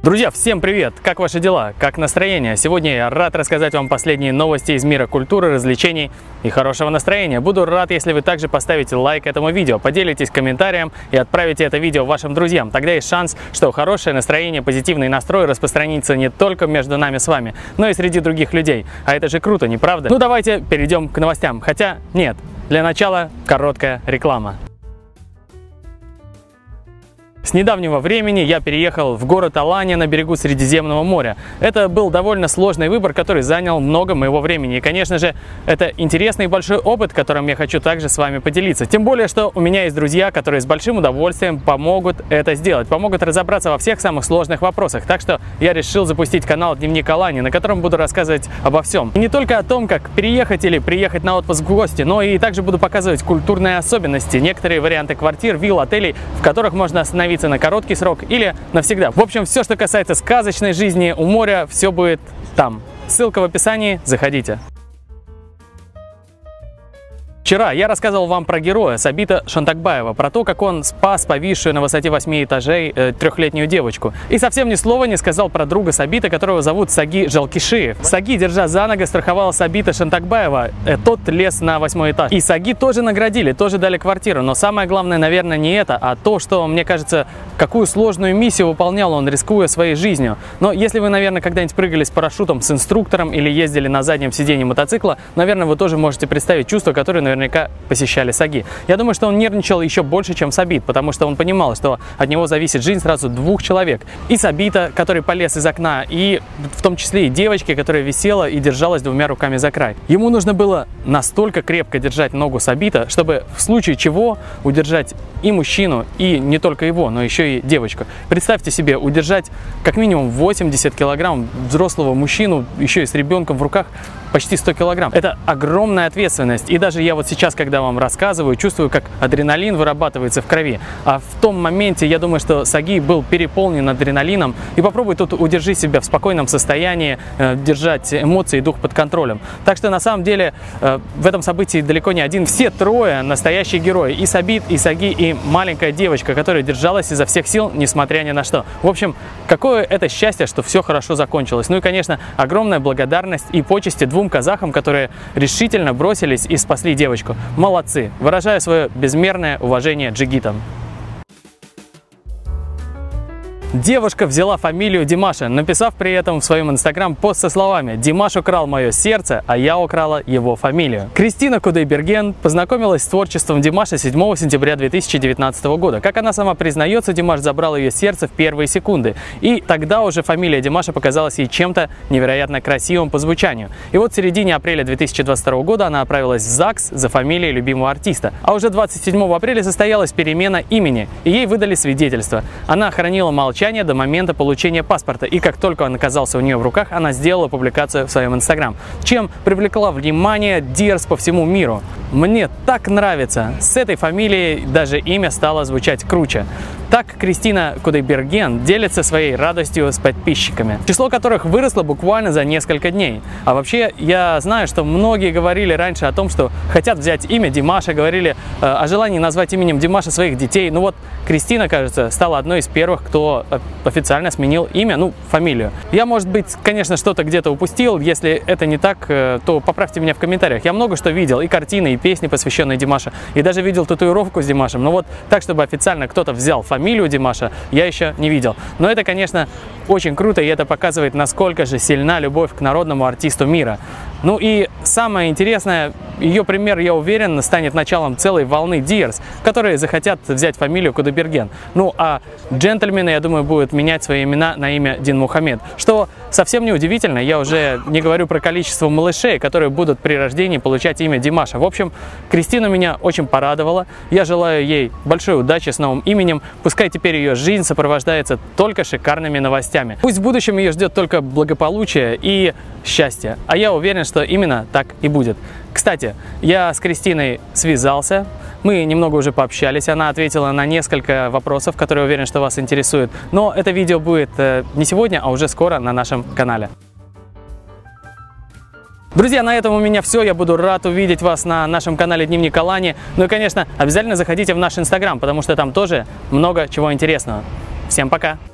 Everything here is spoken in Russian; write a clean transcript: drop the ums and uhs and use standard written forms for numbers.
Друзья, всем привет! Как ваши дела? Как настроение? Сегодня я рад рассказать вам последние новости из мира культуры, развлечений и хорошего настроения. Буду рад, если вы также поставите лайк этому видео, поделитесь комментарием и отправите это видео вашим друзьям. Тогда есть шанс, что хорошее настроение, позитивный настрой распространится не только между нами с вами, но и среди других людей. А это же круто, не правда? Ну давайте перейдем к новостям. Хотя нет, для начала короткая реклама. С недавнего времени я переехал в город Аланья на берегу Средиземного моря. Это был довольно сложный выбор, который занял много моего времени. И, конечно же, это интересный и большой опыт, которым я хочу также с вами поделиться. Тем более, что у меня есть друзья, которые с большим удовольствием помогут это сделать, помогут разобраться во всех самых сложных вопросах. Так что я решил запустить канал «Дневник Аланьи», на котором буду рассказывать обо всем. И не только о том, как переехать или приехать на отпуск в гости, но и также буду показывать культурные особенности, некоторые варианты квартир, вилл, отелей, в которых можно остановиться на короткий срок или навсегда. В общем, все, что касается сказочной жизни у моря, все будет там. Ссылка в описании, заходите. Вчера я рассказывал вам про героя Сабита Шантакбаева, про то, как он спас повисшую на высоте 8 этажей трехлетнюю девочку. И совсем ни слова не сказал про друга Сабита, которого зовут Саги Жалкишиев. Саги, держа за ногу, страховал Сабита Шантакбаева. Тот лез на 8 этаж. И Саги тоже наградили, тоже дали квартиру. Но самое главное, наверное, не это, а то, что, мне кажется, какую сложную миссию выполнял он, рискуя своей жизнью. Но если вы, наверное, когда-нибудь прыгали с парашютом с инструктором или ездили на заднем сиденье мотоцикла, наверное, вы тоже можете представить чувства, которые наверняка посещали Саги. Я думаю, что он нервничал еще больше, чем Сабит, потому что он понимал, что от него зависит жизнь сразу двух человек. И Сабита, который полез из окна, и в том числе и девочки, которая висела и держалась двумя руками за край. Ему нужно было настолько крепко держать ногу Сабита, чтобы в случае чего удержать и мужчину, и не только его, но еще и девочку. Представьте себе, удержать как минимум 80 килограмм взрослого мужчину, еще и с ребенком в руках, почти 100 килограмм. Это огромная ответственность. И даже я вот сейчас, когда вам рассказываю, чувствую, как адреналин вырабатывается в крови. А в том моменте, я думаю, что Саги был переполнен адреналином. И попробуй тут удержи себя в спокойном состоянии, держать эмоции и дух под контролем. Так что на самом деле в этом событии далеко не один. Все трое настоящие герои. И Сабит, и Саги, и маленькая девочка, которая держалась изо всех сил, несмотря ни на что. В общем, какое это счастье, что все хорошо закончилось. Ну и, конечно, огромная благодарность и почести двум казахам, которые решительно бросились и спасли девочку. Молодцы! Выражаю свое безмерное уважение джигитам. Девушка взяла фамилию Димаша, написав при этом в своем инстаграм пост со словами: «Димаш украл мое сердце, а я украла его фамилию». Кристина Кудайберген познакомилась с творчеством Димаша 7 сентября 2019 года. Как она сама признается, Димаш забрал ее сердце в первые секунды. И тогда уже фамилия Димаша показалась ей чем-то невероятно красивым по звучанию. И вот в середине апреля 2022 года она отправилась в ЗАГС за фамилией любимого артиста. А уже 27 апреля состоялась перемена имени, и ей выдали свидетельство. Она хранила молчание до момента получения паспорта, и как только он оказался у нее в руках, она сделала публикацию в своем инстаграм, чем привлекла внимание Диерс по всему миру. Мне так нравится, с этой фамилией даже имя стало звучать круче. Так Кристина Кудайберген делится своей радостью с подписчиками, число которых выросло буквально за несколько дней. А вообще, я знаю, что многие говорили раньше о том, что хотят взять имя Димаша, говорили о желании назвать именем Димаша своих детей. Ну вот, Кристина, кажется, стала одной из первых, кто официально сменил имя, ну, фамилию. Я, может быть, конечно, что-то где-то упустил. Если это не так, то поправьте меня в комментариях. Я много что видел, и картины, и песни, посвященные Димашу, и даже видел татуировку с Димашем. Но вот так, чтобы официально кто-то взял фамилию Димаша, я еще не видел. Но это, конечно, очень круто, и это показывает, насколько же сильна любовь к народному артисту мира. Ну и самое интересное, ее пример, я уверен, станет началом целой волны Диерс, которые захотят взять фамилию Кудайберген. Ну а джентльмены, я думаю, будут менять свои имена на имя Дин Мухаммед. Что совсем не удивительно, я уже не говорю про количество малышей, которые будут при рождении получать имя Димаша. В общем, Кристина меня очень порадовала. Я желаю ей большой удачи с новым именем. Пускай теперь ее жизнь сопровождается только шикарными новостями. Пусть в будущем ее ждет только благополучие и счастье. А я уверен, что именно так и будет. Кстати, я с Кристиной связался, мы немного уже пообщались, она ответила на несколько вопросов, которые, уверен, что вас интересуют. Но это видео будет не сегодня, а уже скоро на нашем канале. Друзья, на этом у меня все. Я буду рад увидеть вас на нашем канале Дневник Аланьи. Ну и, конечно, обязательно заходите в наш инстаграм, потому что там тоже много чего интересного. Всем пока!